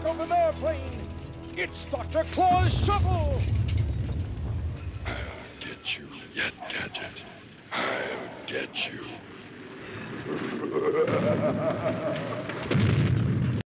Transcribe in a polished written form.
over there, plane. It's Dr. Claw's shuttle. I'll get you yet, Gadget. I'll get you.